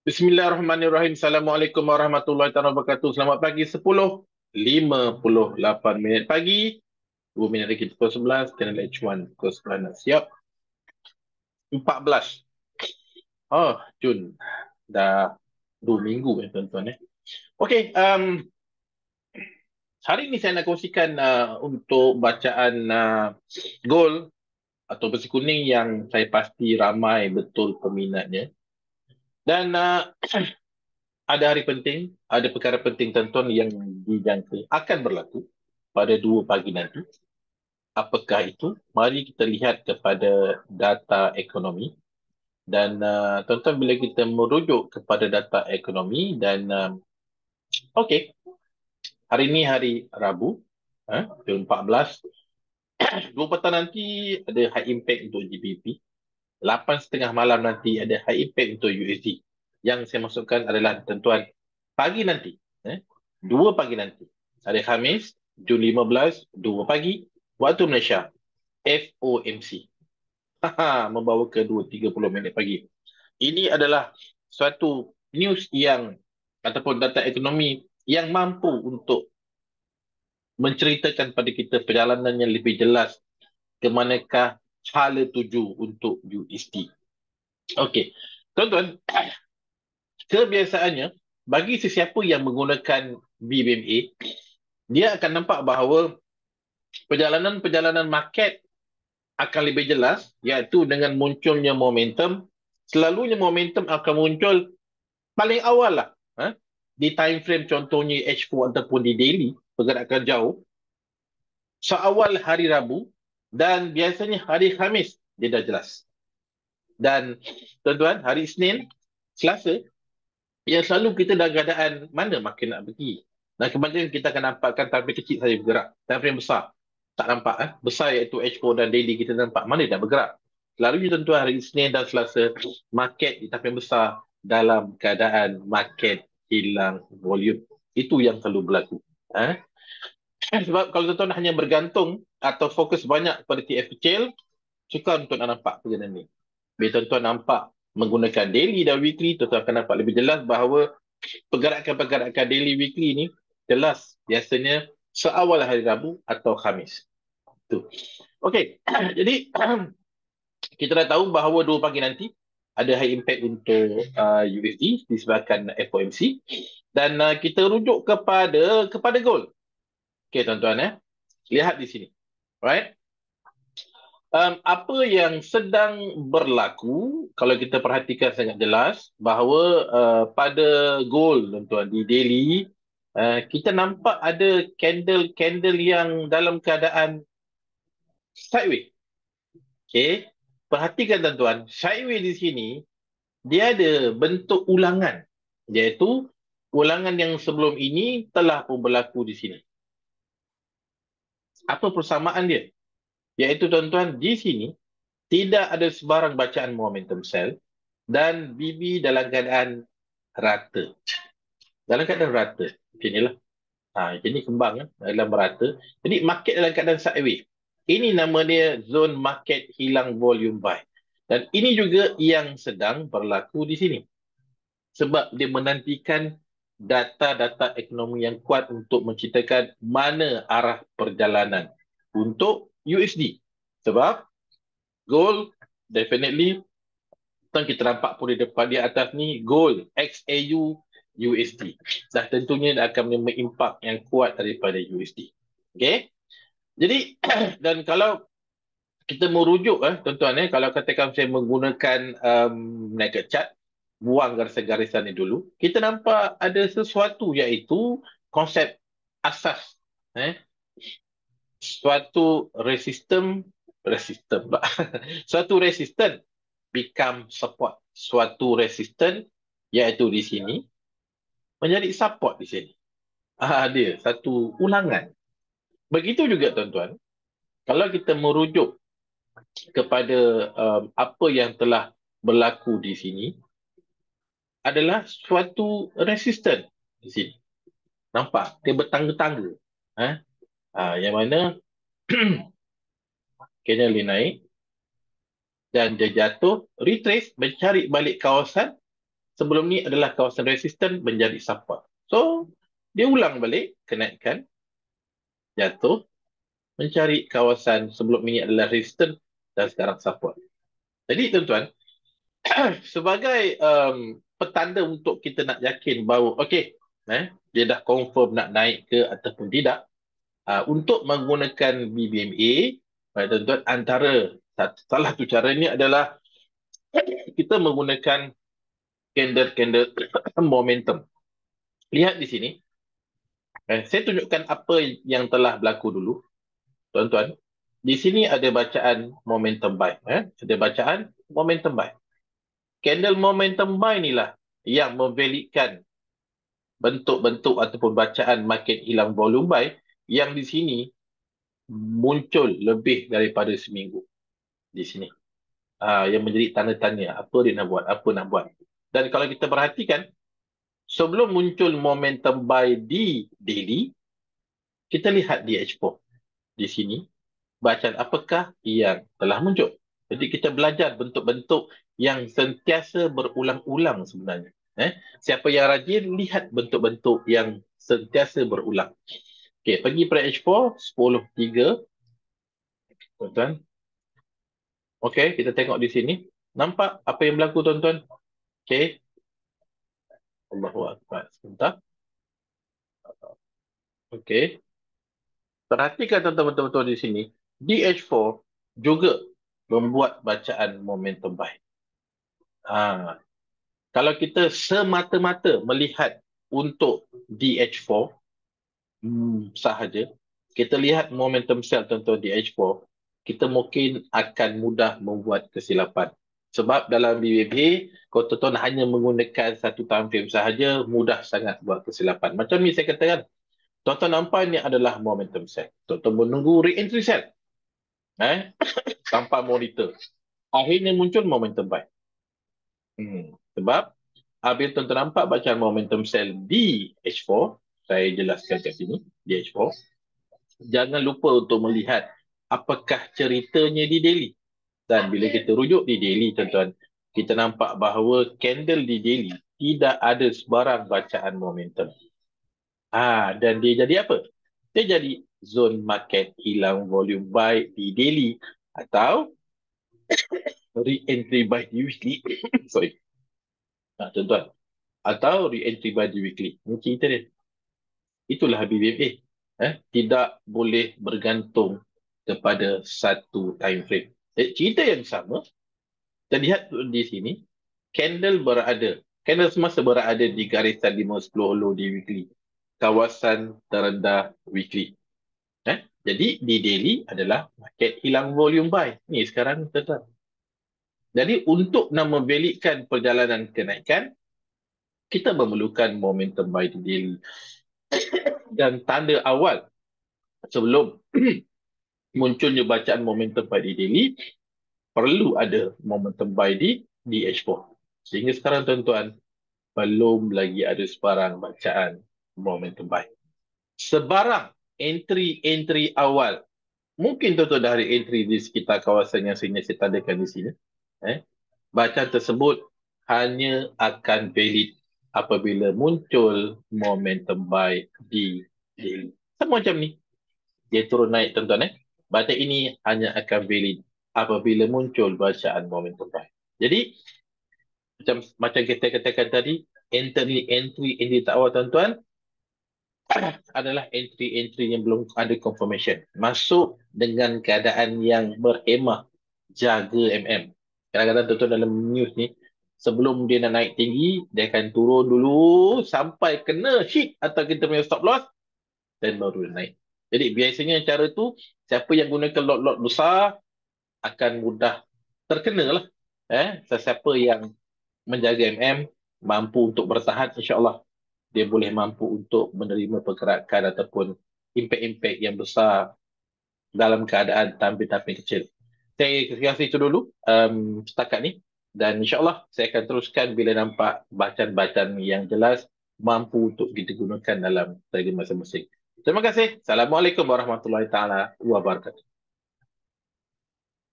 Bismillahirrahmanirrahim. Assalamualaikum warahmatullahi wabarakatuh. Selamat pagi 10:58 pagi. 2 minit lagi pukul 11. Channel H1 pukul 9. Siap. 14. Oh, Jun. Dah 2 minggu tuan-tuan. Okey, hari ini saya nak kongsikan untuk bacaan gol atau besi kuning yang saya pasti ramai betul peminatnya. Dan ada hari penting, ada perkara penting tuan-tuan yang dijangka akan berlaku pada 2 pagi nanti. Apakah itu? Mari kita lihat kepada data ekonomi. Dan tuan-tuan, bila kita merujuk kepada data ekonomi dan okey, hari ini hari Rabu, Jun 14. 2 petang nanti ada high impact untuk GBP. 8:30 malam nanti ada high impact untuk USD. Yang saya masukkan adalah tuan-tuan, pagi nanti, 2 pagi nanti. Hari Khamis, Jun 15, 2 pagi, waktu Malaysia, FOMC. Membawa ke 2:30 minit pagi. Ini adalah suatu news yang ataupun data ekonomi yang mampu untuk menceritakan pada kita perjalanan yang lebih jelas ke manakah hala tuju untuk USD. Okey, tuan-tuan, kebiasaannya bagi sesiapa yang menggunakan BBMA, dia akan nampak bahawa perjalanan-perjalanan market akan lebih jelas, iaitu dengan munculnya momentum. Selalunya momentum akan muncul paling awal lah, di time frame contohnya H4 ataupun di daily, pergerakan jauh, seawal hari Rabu, dan biasanya hari Khamis dia dah jelas. Dan tuan-tuan, hari Isnin, Selasa, yang selalu kita dah keadaan mana makin nak pergi. Dan kebanyakan kita akan nampakkan time frame kecil saja bergerak. Time frame besar tak nampak. Besar iaitu H4 dan daily kita nampak mana dah bergerak. Selalunya tuan-tuan, hari Isnin dan Selasa, market di time frame besar dalam keadaan market hilang volume. Itu yang selalu berlaku. Sebab kalau tuan-tuan hanya bergantung atau fokus banyak pada TF kecil, sukar untuk nak nampak perjalanan ni. Bila tuan-tuan nampak menggunakan daily dan weekly, tuan-tuan akan nampak lebih jelas bahawa pergerakan-pergerakan daily weekly ni jelas biasanya seawal hari Rabu atau Khamis. Tu. Okey, jadi kita dah tahu bahawa 2 pagi nanti ada high impact untuk USD disebabkan FOMC, dan kita rujuk kepada gold. Okey tuan-tuan, lihat di sini. Right? Apa yang sedang berlaku kalau kita perhatikan sangat jelas bahawa pada gold tuan-tuan di daily, kita nampak ada candle-candle yang dalam keadaan sideways. Okey, perhatikan tuan-tuan, sideways di sini dia ada bentuk ulangan, iaitu ulangan yang sebelum ini telah pun berlaku di sini. Apa persamaan dia? Iaitu tuan-tuan, di sini tidak ada sebarang bacaan momentum sell dan BB dalam keadaan rata. Dalam keadaan rata. Macam inilah. Ini kembang dalam rata. Jadi market dalam keadaan sideways. Ini nama dia zone market hilang volume buy. Dan ini juga yang sedang berlaku di sini. Sebab dia menantikan data-data ekonomi yang kuat untuk menceritakan mana arah perjalanan untuk USD. Sebab gold definitely kita nampak pun di depan di atas ni gold XAU USD. Dah tentunya akan menimpak yang kuat daripada USD. Okey. Jadi dan kalau kita merujuk tuan-tuan, kalau katakan saya menggunakan naked chart, buang garisan-garisan ni dulu, kita nampak ada sesuatu iaitu konsep asas, suatu resistem pula. Suatu resisten become support. Suatu resisten iaitu di sini menjadi support di sini. Dia satu ulangan. Begitu juga tuan-tuan, kalau kita merujuk kepada apa yang telah berlaku di sini adalah suatu resisten di sini. Nampak? Dia bertangga-tangga. Yang mana candle dia naik dan dia jatuh, retrace, mencari balik kawasan sebelum ni adalah kawasan resisten menjadi support. So, dia ulang balik, kenaikan, jatuh, mencari kawasan sebelum ini adalah resisten dan sekarang support. Jadi tuan-tuan, sebagai petanda untuk kita nak yakin bahawa okey, dia dah confirm nak naik ke ataupun tidak, untuk menggunakan BBMA, tuan-tuan, antara salah satu caranya adalah kita menggunakan candle momentum. Lihat di sini, saya tunjukkan apa yang telah berlaku dulu, tuan-tuan. Di sini ada bacaan momentum buy, ada bacaan momentum buy. Candle momentum buy inilah yang memvalidkan bentuk-bentuk ataupun bacaan market hilang volume buy yang di sini muncul lebih daripada seminggu di sini. Yang menjadi tanda tanya, apa dia nak buat, apa nak buat. Dan kalau kita perhatikan, sebelum muncul momentum buy di daily, kita lihat di H4 di sini, bacaan apakah yang telah muncul. Jadi kita belajar bentuk-bentuk yang sentiasa berulang-ulang sebenarnya. Siapa yang rajin, lihat bentuk-bentuk yang sentiasa berulang. Okey, pergi pada H4, 10.3. Tuan-tuan. Okey, kita tengok di sini. Nampak apa yang berlaku, tuan-tuan? Okey. Allahu Akbar. Sebentar. Okey. Perhatikan tuan-tuan betul-betul di sini. Di H4 juga membuat bacaan momentum buy. Kalau kita semata-mata melihat untuk DH4 sahaja, kita lihat momentum sell tuan-tuan di H4, kita mungkin akan mudah membuat kesilapan. Sebab dalam BBB, kalau tuan-tuan hanya menggunakan satu time frame sahaja, mudah sangat buat kesilapan. Macam ni saya katakan, tuan-tuan nampak ini adalah momentum sell. Tuan-tuan menunggu re-entry sell. Tanpa monitor. Akhirnya muncul momentum buy. Sebab apabila tuan-tuan nampak bacaan momentum sell di H4, saya jelaskan kat sini, di H4, jangan lupa untuk melihat apakah ceritanya di daily. Dan bila kita rujuk di daily, tuan-tuan, kita nampak bahawa candle di daily tidak ada sebarang bacaan momentum. Dan dia jadi apa? Dia jadi zone market hilang volume buy di daily atau re-entry buy di weekly. Sorry. Tuan-tuan. Atau re-entry buy di weekly. Ini cerita dia. Itulah BBMA. Tidak boleh bergantung kepada satu time frame. Cerita yang sama, kita lihat di sini, candle semasa berada di garisan 5-10 low di weekly. Kawasan terendah weekly. Jadi di daily adalah market hilang volume buy. Ni sekarang tuan-tuan. Jadi untuk nak memvalidkan perjalanan kenaikan, kita memerlukan momentum buy di daily. Dan tanda awal sebelum munculnya bacaan momentum buy di daily, perlu ada momentum buy di H4. Sehingga sekarang tuan-tuan, belum lagi ada sebarang bacaan momentum buy. Sebarang entry awal, mungkin tuan-tuan dah ada entry di sekitar kawasan yang saya tandakan di sini. Bacaan tersebut hanya akan valid apabila muncul momentum buy di daily. Sama macam ni. Dia turun naik tuan-tuan. Bacaan ini hanya akan valid apabila muncul bacaan momentum buy. Jadi, macam kita katakan tadi, entry awal tuan-tuan adalah entry yang belum ada confirmation. Masuk dengan keadaan yang berhemah, jaga MM. Kadang-kadang tuan-tuan dalam news ni, sebelum dia nak naik tinggi, dia akan turun dulu sampai kena hit atau kita punya stop loss, dan baru naik. Jadi biasanya cara tu, siapa yang gunakan lot-lot besar akan mudah terkena lah. Sesiapa yang menjaga MM, mampu untuk bertahan, insyaAllah dia boleh mampu untuk menerima pergerakan ataupun impak-impak yang besar dalam keadaan tampil-tampil kecil. Saya kasih itu dulu setakat ni, dan insyaAllah saya akan teruskan bila nampak bacaan-bacaan yang jelas mampu untuk kita gunakan dalam strategi masing-masing. Terima kasih. Assalamualaikum warahmatullahi taala wabarakatuh.